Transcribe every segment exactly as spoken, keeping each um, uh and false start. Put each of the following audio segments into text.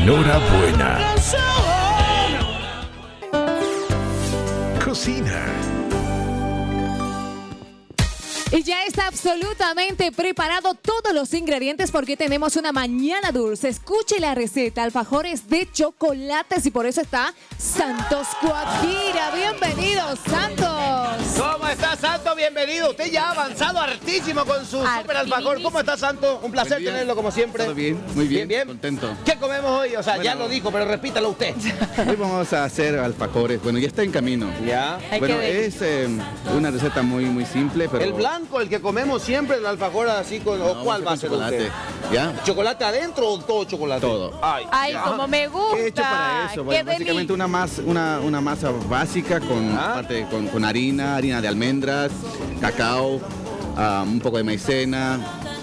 Enhorabuena. Cocina. Y ya está absolutamente preparado todos los ingredientes porque tenemos una mañana dulce. Escuche la receta, alfajores de chocolates, y por eso está Santos Guajira. Bienvenido, Santos. ¿Cómo está, Santos? Bienvenido. Usted ya ha avanzado hartísimo con su super alfajor. ¿Cómo está, Santos? Un placer tenerlo como siempre. Todo bien, muy bien, bien, bien. contento. ¿Qué comemos hoy? O sea, Bueno, ya lo dijo, pero repítalo usted. Hoy vamos a hacer alfajores. Bueno, ya está en camino. Ya. Bueno, es eh, una receta muy, muy simple, pero... El blanco, el que comemos siempre, el alfajor así con... No, ¿O cuál va a ser chocolate. usted? ¿Ya? ¿Chocolate adentro o todo chocolate? Todo. Ay, Ay, ya. como me gusta. ¿Qué he hecho para eso? Bueno, Qué básicamente deli. una, mas, una, una masa básica con, Ah. parte, con, con harina, harina de almendras, cacao, ah, un poco de maicena.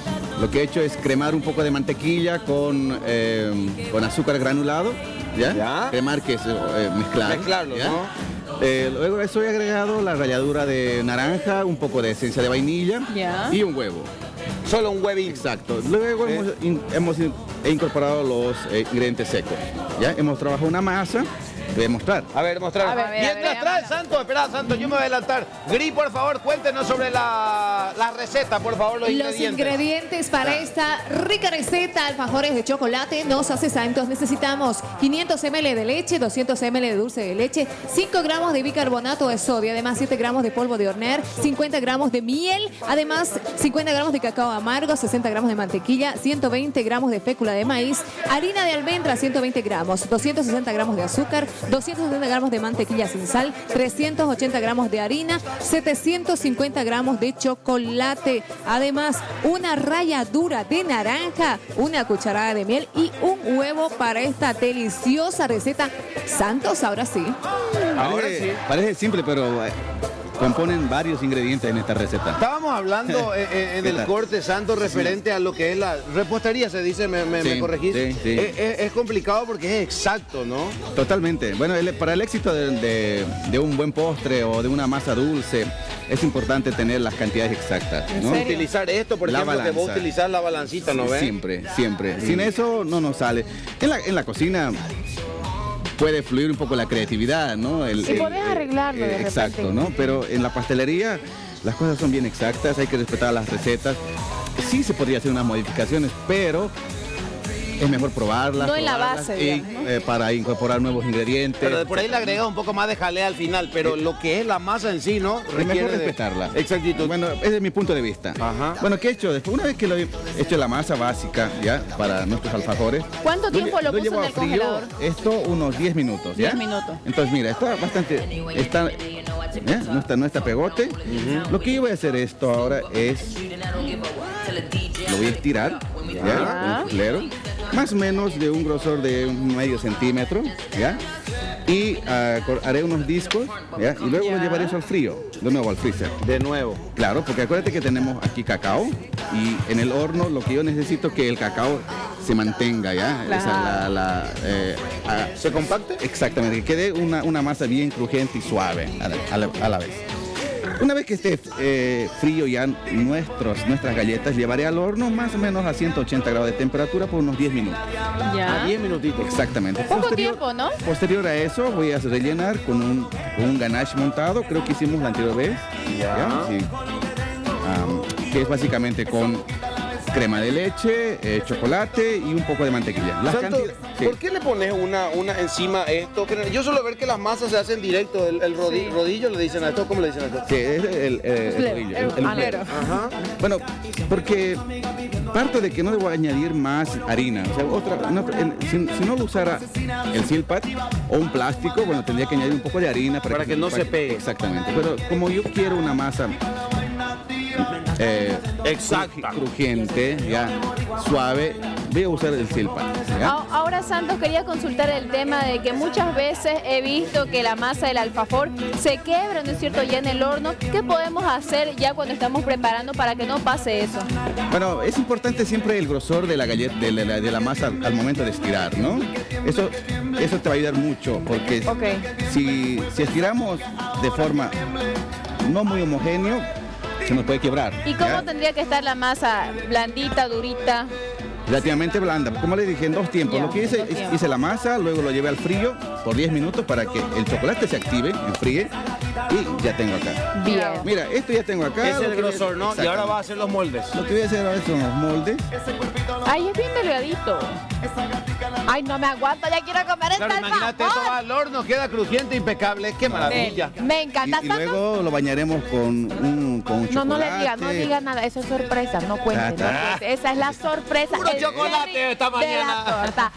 Lo que he hecho es cremar un poco de mantequilla con, eh, con azúcar granulado. ¿Ya? Ya. Cremar, que es eh, mezclar. Mezclarlo, ¿ya? ¿no? Eh, luego de eso he agregado la ralladura de naranja, un poco de esencia de vainilla Ya. y un huevo. Solo un huevín. Exacto. Luego Sí. hemos, in- hemos in- he incorporado los eh, ingredientes secos. ¿Ya? Hemos trabajado una masa. Te voy a mostrar. A ver, mostrar. A ver, a ver, Mientras a ver, trae, a ver. Santos, espera, Santos, yo me voy a adelantar. Gris, por favor, cuéntenos sobre la, la receta, por favor, los, Los ingredientes. ingredientes para esta rica receta, alfajores de chocolate, nos hace Santos. Necesitamos quinientos mililitros de leche, doscientos mililitros de dulce de leche, cinco gramos de bicarbonato de sodio, además siete gramos de polvo de hornear, cincuenta gramos de miel, además cincuenta gramos de cacao amargo, sesenta gramos de mantequilla, ciento veinte gramos de fécula de maíz, harina de almendra ciento veinte gramos, doscientos sesenta gramos de azúcar, doscientos setenta gramos de mantequilla sin sal, trescientos ochenta gramos de harina, setecientos cincuenta gramos de chocolate, además una ralladura de naranja, una cucharada de miel y un huevo para esta deliciosa receta. Santos, ahora sí. Ahora Parece, sí. parece simple, pero eh, componen varios ingredientes en esta receta. Estábamos hablando eh, eh, en ¿Qué el tal? corte, Santos, referente a lo que es la repostería, se dice, me, me, Sí, me corregís. sí, sí. Es, es- es complicado porque es exacto, ¿no? Totalmente. Bueno, el- para el éxito de, de- de un buen postre o de una masa dulce, es importante tener las cantidades exactas, ¿no? serio? Utilizar esto, por La ejemplo, que vos balanza. utilizar la balancita, ¿no ves? Siempre, siempre. Sin eso no nos sale. En la, en la cocina puede fluir un poco la creatividad, ¿no? El- Y el- podés arreglarlo de Exacto, repente. ¿no? Pero en la pastelería las cosas son bien exactas, hay que respetar las recetas. Sí se podría hacer unas modificaciones, pero es mejor probarlas. No en la probarlas base, y, digamos, ¿no? eh, para incorporar nuevos ingredientes. Pero de por ahí le agrega un poco más de jalea al final, pero lo que es la masa en sí, ¿no? Es Requiere mejor de- respetarla. Exactitud. Bueno, ese es mi punto de vista. Ajá. Bueno, ¿qué he hecho? Después, una vez que lo he hecho la masa básica, ¿ya? Para nuestros alfajores. ¿Cuánto tiempo lo puso llevo en a el frío congelador? Esto unos diez minutos, ¿ya? diez minutos. Entonces, mira, está bastante... Está, ¿ya? No está, no está pegote. Lo que yo voy a hacer esto ahora es... Lo voy a estirar, ¿ya? Ya. Con un flero. Más o menos de un grosor de un medio centímetro, ¿ya? Y ah, cor- haré unos discos, ¿ya? Y luego lo Ya. llevaré eso al frío, de nuevo al freezer. De nuevo. Claro, porque acuérdate que tenemos aquí cacao y en el horno lo que yo necesito es que el cacao se mantenga, ¿ya? Claro. Esa, la, la, eh, ah, ¿Se compacte? exactamente, que quede una, una masa bien crujiente y suave a la, a la- a la vez. Una vez que esté eh, frío ya nuestros, nuestras galletas, llevaré al horno más o menos a ciento ochenta grados de temperatura por unos diez minutos. Ya. A diez minutitos. Exactamente. Poco tiempo, ¿no? Posterior a eso voy a rellenar con un, con un ganache montado, creo que hicimos la anterior vez. Ya. Sí. Am, que es básicamente con crema de leche, eh, chocolate y un poco de mantequilla. Las Santos, cantidades- sí. ¿por qué le pones una, una encima a esto? Que yo suelo ver que las masas se hacen directo, el, el rodi- Sí. rodillo le dicen a esto, ¿cómo le dicen a esto? Que es el, el, el Flero, rodillo, el- el ah, flero. Ajá. Bueno, porque parto de que no debo añadir más harina. O sea, otra, no, el- si, si no lo usara el silpat o un plástico, bueno, tendría que añadir un poco de harina para, Para que no se pegue. Exactamente. Pero como yo quiero una masa eh, Exacta. crujiente, ya, suave, voy a usar el silpat. ¿ya? A- Ahora, Santos, quería consultar el tema de que muchas veces he visto que la masa del alfajor se quebra, ¿no es cierto?, ya en el horno. ¿Qué podemos hacer ya cuando estamos preparando para que no pase eso? Bueno, es importante siempre el grosor de la galleta, de la, de la masa al, al momento de estirar, ¿no? Eso, eso te va a ayudar mucho, porque Ok. si, si estiramos de forma no muy homogéneo, se nos puede quebrar. ¿Y cómo ¿ya? tendría que estar la masa? ¿Blandita, durita? relativamente blanda. Como les dije, en dos tiempos. Ya, lo que hice, dos tiempos. hice la masa, luego lo llevé al frío por diez minutos para que el chocolate se active, enfríe, y ya tengo acá. Bien. Mira, esto ya tengo acá. Ese es lo el que voy a- grosor, ¿no? Y ahora Exactamente. va a hacer los moldes. Lo que voy a hacer ahora son los moldes. Ay, es bien delgadito. Ay, no me aguanto, ya quiero comer Claro, este imagínate, esto va al horno, queda crujiente, impecable. ¡Qué maravilla! Me, me Y, encanta. y ¿Santo? luego lo bañaremos con un, con un No, no le chocolate. diga, no diga nada, eso es sorpresa, no cuente, Ah, no está. cuente. Esa es la sorpresa. Puro el chocolate cherry esta de mañana. la torta.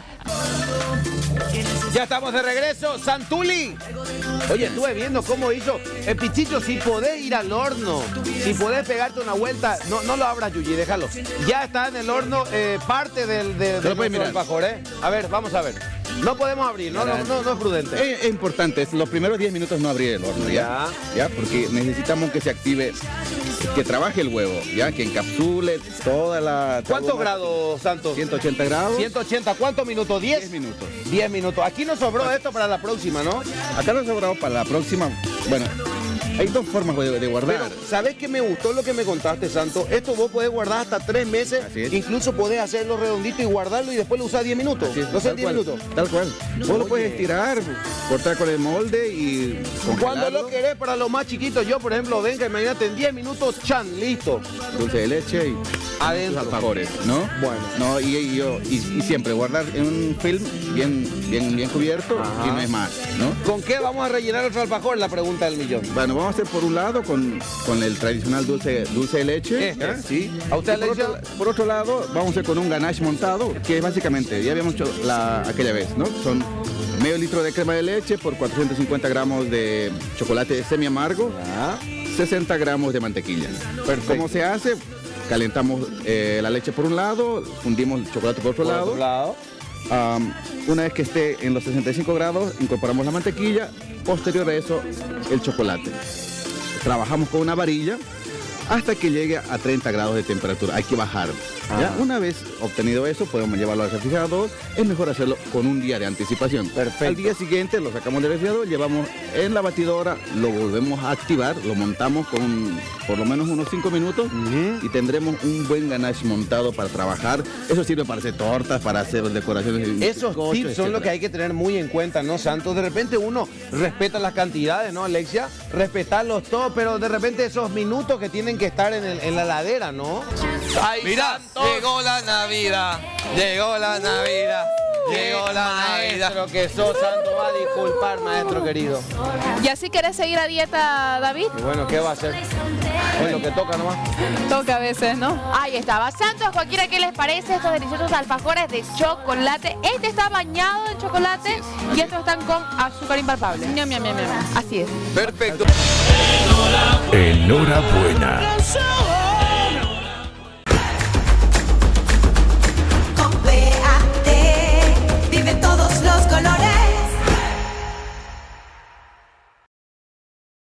Ya estamos de regreso, Santuli. Oye, estuve viendo cómo hizo el Pichicho. Si podés ir al horno, si podés pegarte una vuelta, no, no lo abras, Yuyi, déjalo. Ya está en el horno eh, parte del de, de lo puedes nuestro mirar. alfajor, ¿eh? A ver, vamos a ver. No podemos abrir, no, no, no, no es prudente. Es, es importante, es los primeros diez minutos no abrir el horno, ¿ya? ¿Ya? Porque necesitamos que se active, que trabaje el huevo, ¿ya? Que encapsule toda la... ¿Cuántos todo- grados, Santos? ciento ochenta grados. ciento ochenta, ¿cuántos minutos? ¿diez? diez minutos. diez minutos. Aquí nos sobró esto para la próxima, ¿no? Acá lo sobrado para la próxima. Bueno, hay dos formas de, de guardar. Pero, ¿sabes qué me gustó lo que me contaste, Santo? Esto vos podés guardar hasta tres meses. Así es. Incluso podés hacerlo redondito y guardarlo y después lo usás diez minutos. Así es, No sé, tal diez cual, minutos. Tal cual. Vos lo puedes estirar, cortar con el molde y Cuando congelarlo. lo querés para los más chiquitos, yo por ejemplo, venga, imagínate, en diez minutos, chan, listo. Dulce de leche y Adentro. sus alfajores, ¿no? Bueno. No, y, y yo, y, y siempre guardar en un film bien, bien, bien cubierto. Ajá. Y no es más, ¿no? ¿Con qué vamos a rellenar nuestro alfajor? La pregunta del millón. Bueno, vamos a hacer por un lado con, con el tradicional dulce, dulce de leche. Este. ¿ya? Sí. ¿A usted Y por, le otro, echa? por otro lado, vamos a hacer con un ganache montado, que es básicamente, ya habíamos hecho la, aquella vez, ¿no? Son medio litro de crema de leche por cuatrocientos cincuenta gramos de chocolate semi amargo, sesenta gramos de mantequilla. Perfecto. ¿Cómo se hace? Calentamos eh, la leche por un lado, fundimos el chocolate por otro Por lado. otro lado. Am, una vez que esté en los sesenta y cinco grados, incorporamos la mantequilla. Posterior a eso, el chocolate. Trabajamos con una varilla hasta que llegue a treinta grados de temperatura. Hay que bajar. ¿ya? Ajá. Una vez obtenido eso, podemos llevarlo al refrigerador. Es mejor hacerlo con un día de anticipación. Perfecto. Al día siguiente lo sacamos del refrigerador, llevamos en la batidora, lo volvemos a activar, lo montamos con por lo menos unos cinco minutos y tendremos un buen ganache montado para trabajar. Eso sirve para hacer tortas, para hacer decoraciones. de Esos bizcochos, tips son lo etcétera. que hay que tener muy en cuenta, ¿no, Santos? De repente uno respeta las cantidades, ¿no, Alexia? Respetarlos todos, pero de repente esos minutos que tienen que estar en, el- en la ladera, ¿no? Ay, mira, llegó la Navidad, llegó la Navidad, llegó la Navidad. Maestro que sos, Santo, va a disculpar, maestro querido. ¿Y así querés seguir a dieta, David? Y bueno, ¿qué va a hacer? Es lo que toca nomás. Toca a veces, ¿no? Ahí estaba. Santos, cualquiera, ¿qué les parece estos deliciosos alfajores de chocolate? Este está bañado en chocolate y estos están con azúcar impalpable. Ñam, ñam, ñam, ñam. Así es. Perfecto. Enhorabuena.